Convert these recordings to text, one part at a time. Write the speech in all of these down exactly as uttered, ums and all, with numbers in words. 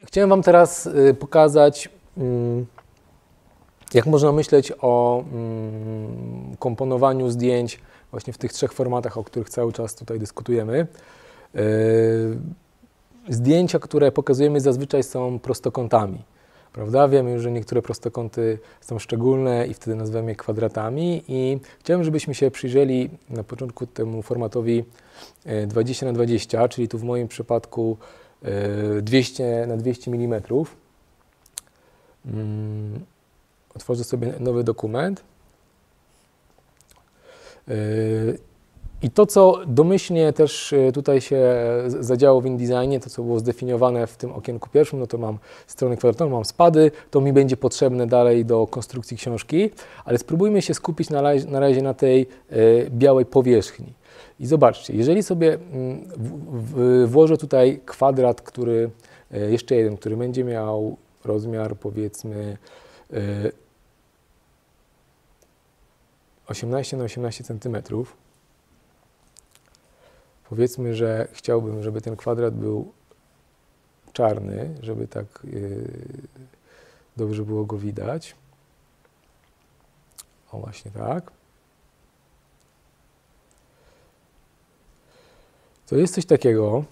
Chciałem Wam teraz pokazać, jak można myśleć o komponowaniu zdjęć właśnie w tych trzech formatach, o których cały czas tutaj dyskutujemy. Zdjęcia, które pokazujemy, zazwyczaj są prostokątami, prawda? Wiemy już, że niektóre prostokąty są szczególne i wtedy nazywamy je kwadratami i chciałem, żebyśmy się przyjrzeli na początku temu formatowi dwadzieścia na dwadzieścia, czyli tu w moim przypadku dwieście na dwieście milimetrów. Otworzę sobie nowy dokument. I to, co domyślnie też tutaj się zadziało w InDesignie, to co było zdefiniowane w tym okienku pierwszym, no to mam stronę kwadratową, mam spady, to mi będzie potrzebne dalej do konstrukcji książki, ale spróbujmy się skupić na razie na, razie na tej białej powierzchni. I zobaczcie, jeżeli sobie włożę tutaj kwadrat, który, jeszcze jeden, który będzie miał rozmiar powiedzmy osiemnaście na osiemnaście centymetrów, powiedzmy, że chciałbym, żeby ten kwadrat był czarny, żeby tak yy, dobrze było go widać. O, właśnie tak. To jest coś takiego,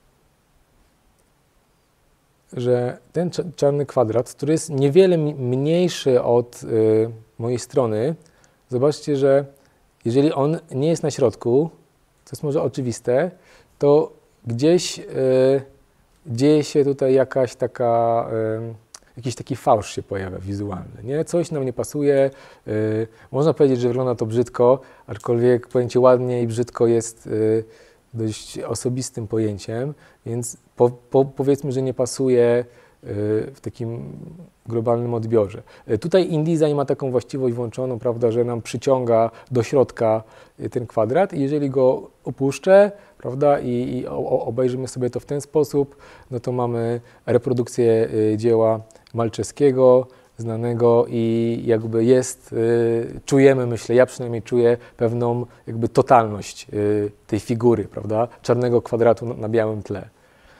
że ten czarny kwadrat, który jest niewiele mniejszy od yy, mojej strony, zobaczcie, że jeżeli on nie jest na środku, to jest może oczywiste, to gdzieś y, dzieje się tutaj jakaś taka, y, jakiś taki fałsz się pojawia wizualny, nie? Coś nam nie pasuje, y, można powiedzieć, że wygląda to brzydko, aczkolwiek pojęcie ładnie i brzydko jest y, dość osobistym pojęciem, więc po, po, powiedzmy, że nie pasuje w takim globalnym odbiorze. Tutaj InDesign ma taką właściwość włączoną, prawda, że nam przyciąga do środka ten kwadrat i jeżeli go opuszczę, prawda, i, i obejrzymy sobie to w ten sposób, no to mamy reprodukcję dzieła Malczewskiego, znanego i jakby jest, czujemy, myślę, ja przynajmniej czuję pewną jakby totalność tej figury, prawda, czarnego kwadratu na białym tle.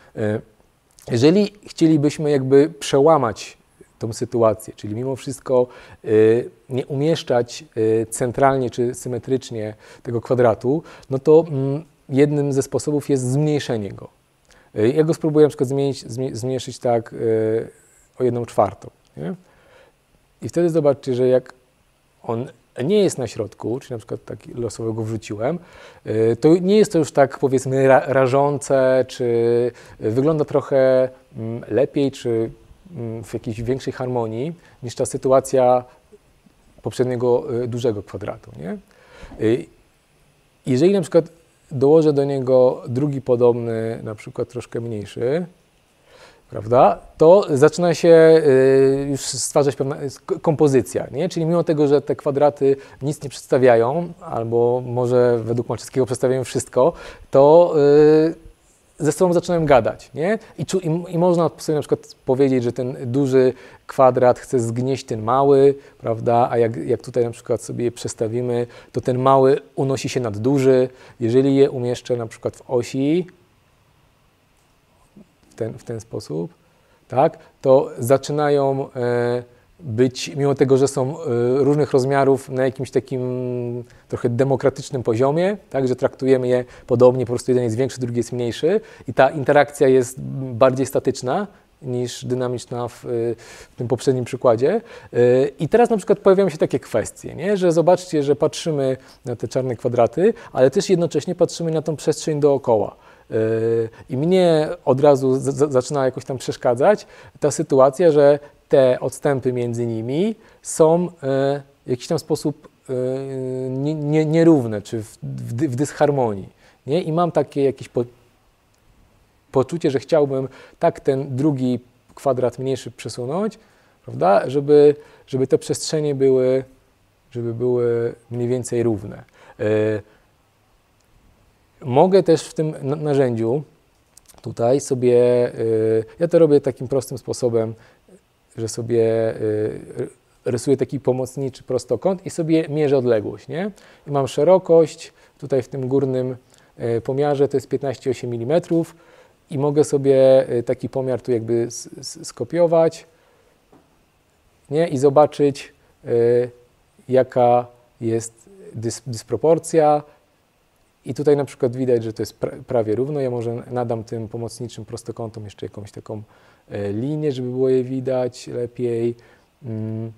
Jeżeli chcielibyśmy jakby przełamać tą sytuację, czyli mimo wszystko y, nie umieszczać y, centralnie czy symetrycznie tego kwadratu, no to mm, jednym ze sposobów jest zmniejszenie go. Y, ja go spróbuję na przykład zmienić, zmniejszyć tak y, o jedną czwartą. Nie? I wtedy zobaczcie, że jak on nie jest na środku, czyli na przykład tak losowo go wrzuciłem, to nie jest to już tak powiedzmy ra rażące, czy wygląda trochę lepiej, czy w jakiejś większej harmonii niż ta sytuacja poprzedniego dużego kwadratu. Nie? Jeżeli na przykład dołożę do niego drugi podobny, na przykład troszkę mniejszy, prawda, to zaczyna się y, już stwarzać pewna kompozycja, nie? Czyli mimo tego, że te kwadraty nic nie przedstawiają, albo może według Malczewskiego przedstawiają wszystko, to y, ze sobą zaczynają gadać, nie? I, i, I można sobie na przykład powiedzieć, że ten duży kwadrat chce zgnieść ten mały, prawda, a jak, jak tutaj na przykład sobie je przestawimy, to ten mały unosi się nad duży. Jeżeli je umieszczę na przykład w osi, Ten, w ten sposób, tak, to zaczynają e, być, mimo tego, że są e, różnych rozmiarów, na jakimś takim trochę demokratycznym poziomie, tak, że traktujemy je podobnie, po prostu jeden jest większy, drugi jest mniejszy i ta interakcja jest bardziej statyczna niż dynamiczna w, w tym poprzednim przykładzie. I teraz na przykład pojawiają się takie kwestie, nie? Że zobaczcie, że patrzymy na te czarne kwadraty, ale też jednocześnie patrzymy na tą przestrzeń dookoła. I mnie od razu zaczyna jakoś tam przeszkadzać ta sytuacja, że te odstępy między nimi są w jakiś tam sposób nie, nie, nierówne, czy w, w, w dysharmonii. Nie? I mam takie jakieś po, poczucie, że chciałbym tak ten drugi kwadrat mniejszy przesunąć, prawda? Żeby, żeby te przestrzenie były, żeby były mniej więcej równe. Mogę też w tym narzędziu tutaj sobie, ja to robię takim prostym sposobem, że sobie rysuję taki pomocniczy prostokąt i sobie mierzę odległość, nie? I mam szerokość, tutaj w tym górnym pomiarze to jest piętnaście przecinek osiem milimetrów i mogę sobie taki pomiar tu jakby skopiować, nie? I zobaczyć, y, jaka jest dys, dysproporcja. I tutaj na przykład widać, że to jest pra, prawie równo. Ja może nadam tym pomocniczym prostokątom jeszcze jakąś taką y, linię, żeby było je widać lepiej. Mm.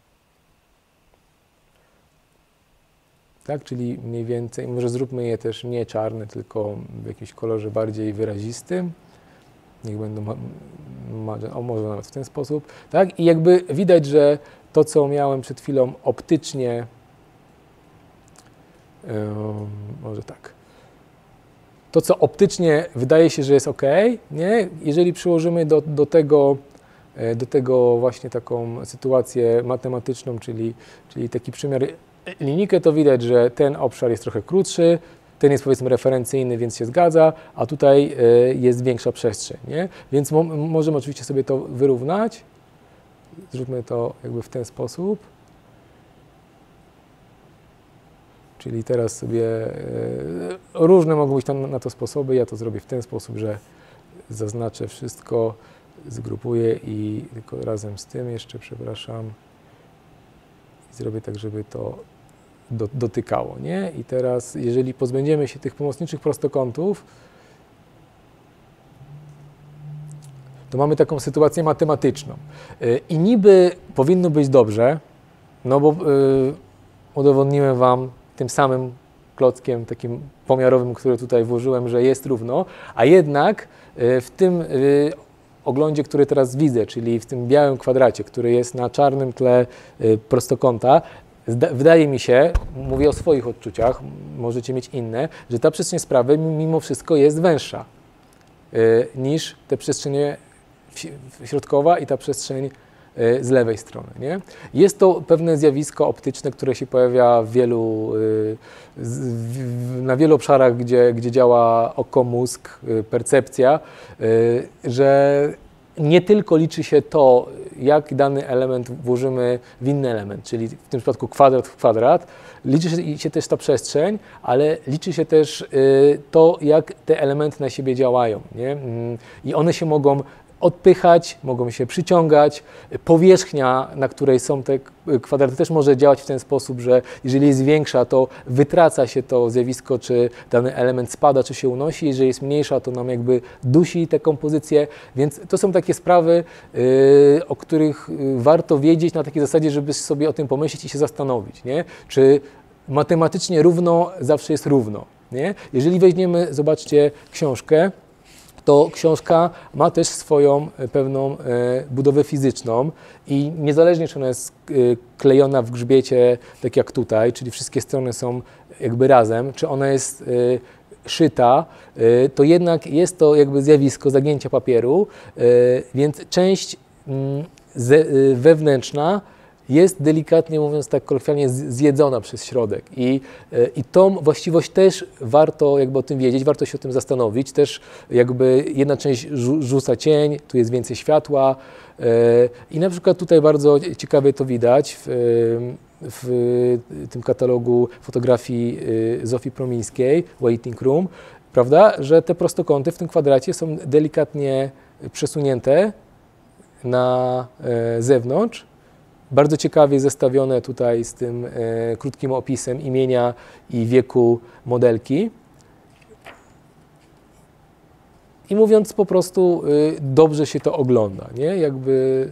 Tak, czyli mniej więcej, może zróbmy je też nie czarne, tylko w jakimś kolorze bardziej wyrazistym. Niech będą, ma, ma, o może nawet w ten sposób. Tak, i jakby widać, że to, co miałem przed chwilą optycznie, yy, może tak, to, co optycznie wydaje się, że jest ok, nie? Jeżeli przyłożymy do, do tego, do tego właśnie taką sytuację matematyczną, czyli, czyli taki przymiar linijkę, to widać, że ten obszar jest trochę krótszy, ten jest powiedzmy referencyjny, więc się zgadza, a tutaj y, jest większa przestrzeń, nie? Więc mo możemy oczywiście sobie to wyrównać. Zróbmy to jakby w ten sposób. Czyli teraz sobie y, różne mogą być tam na to sposoby. Ja to zrobię w ten sposób, że zaznaczę wszystko, zgrupuję i tylko razem z tym jeszcze, przepraszam, i zrobię tak, żeby to do, dotykało, nie? I teraz, jeżeli pozbędziemy się tych pomocniczych prostokątów, to mamy taką sytuację matematyczną. Yy, I niby powinno być dobrze, no bo yy, udowodniłem Wam tym samym klockiem takim pomiarowym, który tutaj włożyłem, że jest równo, a jednak yy, w tym yy, oglądzie, który teraz widzę, czyli w tym białym kwadracie, który jest na czarnym tle yy, prostokąta, wydaje mi się, mówię o swoich odczuciach, możecie mieć inne, że ta przestrzeń sprawy mimo wszystko jest węższa y, niż te przestrzenie środkowa i ta przestrzeń y, z lewej strony. Nie? Jest to pewne zjawisko optyczne, które się pojawia w wielu, y, z, w, na wielu obszarach, gdzie, gdzie działa oko, mózg, y, percepcja, y, że nie tylko liczy się to, jak dany element włożymy w inny element, czyli w tym przypadku kwadrat w kwadrat, liczy się też ta przestrzeń, ale liczy się też to, jak te elementy na siebie działają, nie? I one się mogą odpychać, mogą się przyciągać. Powierzchnia, na której są te kwadraty, też może działać w ten sposób, że jeżeli jest większa, to wytraca się to zjawisko, czy dany element spada, czy się unosi. Jeżeli jest mniejsza, to nam jakby dusi tę kompozycję. Więc to są takie sprawy, yy, o których warto wiedzieć na takiej zasadzie, żeby sobie o tym pomyśleć i się zastanowić, nie? Czy matematycznie równo zawsze jest równo, nie? Jeżeli weźmiemy, zobaczcie, książkę, to książka ma też swoją pewną budowę fizyczną i niezależnie, czy ona jest klejona w grzbiecie, tak jak tutaj, czyli wszystkie strony są jakby razem, czy ona jest szyta, to jednak jest to jakby zjawisko zagięcia papieru, więc część wewnętrzna jest delikatnie mówiąc tak kolokwialnie zjedzona przez środek i, i tą właściwość też warto jakby o tym wiedzieć, warto się o tym zastanowić, też jakby jedna część rzuca cień, tu jest więcej światła i na przykład tutaj bardzo ciekawie to widać w, w tym katalogu fotografii Zofii Promińskiej, Waiting Room, prawda, że te prostokąty w tym kwadracie są delikatnie przesunięte na zewnątrz. Bardzo ciekawie zestawione tutaj z tym e, krótkim opisem imienia i wieku modelki. I mówiąc po prostu, y, dobrze się to ogląda, nie? Jakby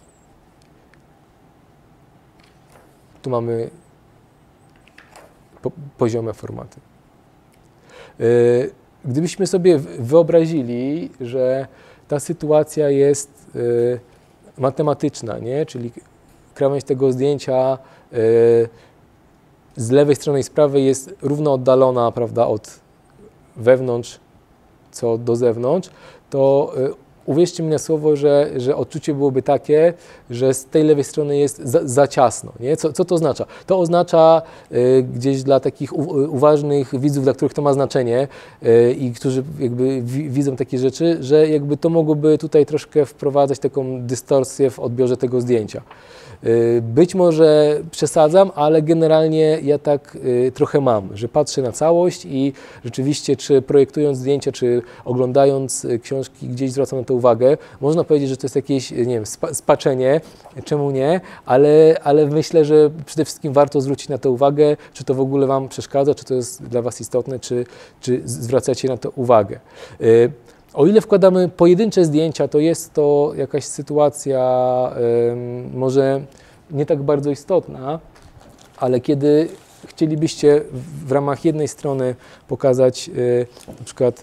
tu mamy po, poziome formaty. Y, gdybyśmy sobie wyobrazili, że ta sytuacja jest y, matematyczna, nie? Czyli krawędź tego zdjęcia y, z lewej strony i z prawej jest równo oddalona, prawda, od wewnątrz co do zewnątrz, to y, uwierzcie mi na słowo, że, że odczucie byłoby takie, że z tej lewej strony jest za, za ciasno. Nie? Co, co to oznacza? To oznacza y, gdzieś dla takich u, uważnych widzów, dla których to ma znaczenie y, i którzy jakby wi, widzą takie rzeczy, że jakby to mogłoby tutaj troszkę wprowadzać taką dystorsję w odbiorze tego zdjęcia. Być może przesadzam, ale generalnie ja tak y, trochę mam, że patrzę na całość i rzeczywiście, czy projektując zdjęcia, czy oglądając y, książki, gdzieś zwracam na to uwagę. Można powiedzieć, że to jest jakieś, nie wiem, spa, spaczenie, czemu nie, ale, ale myślę, że przede wszystkim warto zwrócić na to uwagę, czy to w ogóle Wam przeszkadza, czy to jest dla Was istotne, czy, czy zwracacie na to uwagę. Y, O ile wkładamy pojedyncze zdjęcia, to jest to jakaś sytuacja y, może nie tak bardzo istotna, ale kiedy chcielibyście w, w ramach jednej strony pokazać y, na przykład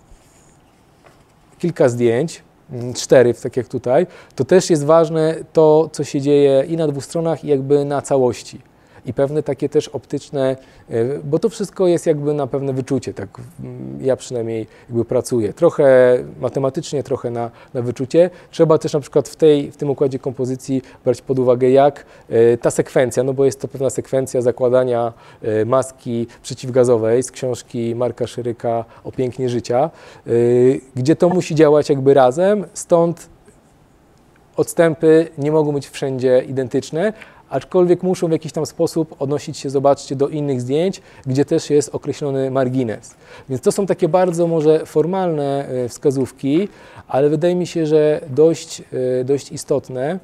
kilka zdjęć, cztery, tak jak tutaj, to też jest ważne to, co się dzieje i na dwóch stronach, i jakby na całości. I pewne takie też optyczne, bo to wszystko jest jakby na pewne wyczucie, tak ja przynajmniej jakby pracuję. Trochę matematycznie, trochę na, na wyczucie. Trzeba też na przykład w, tej, w tym układzie kompozycji brać pod uwagę, jak ta sekwencja, no bo jest to pewna sekwencja zakładania maski przeciwgazowej z książki Marka Szyryka o pięknie życia, gdzie to musi działać jakby razem, stąd odstępy nie mogą być wszędzie identyczne, aczkolwiek muszą w jakiś tam sposób odnosić się, zobaczcie, do innych zdjęć, gdzie też jest określony margines. Więc to są takie bardzo może formalne wskazówki, ale wydaje mi się, że dość, dość istotne.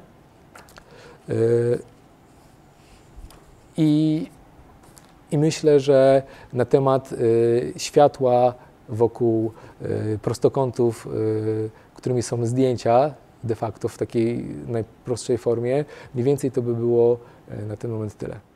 I, I myślę, że na temat światła wokół prostokątów, którymi są zdjęcia, de facto w takiej najprostszej formie, mniej więcej to by było na ten moment tyle.